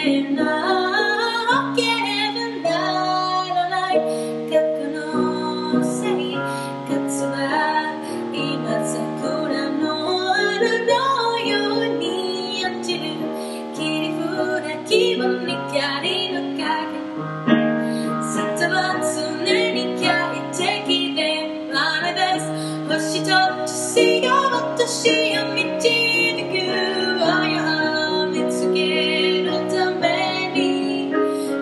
れなければならない過去の生活は今桜の花のように落ちる切り札気分に光の影外は常に快適であれです星と地が私を導くを見つけるために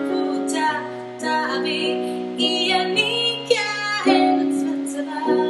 再び家に帰る翼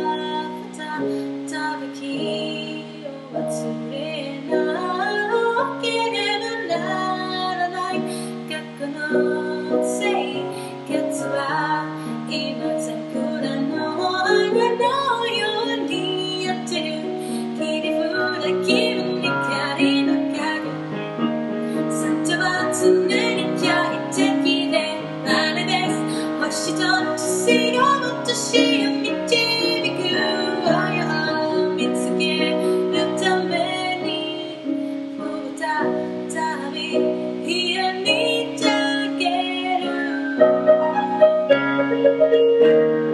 再び君を忘れなければならない過去の生活は今桜の花のようにやってる切り札気分に光の影外は常に快適であれです星と地が私を導くを見つけるために再び家に帰る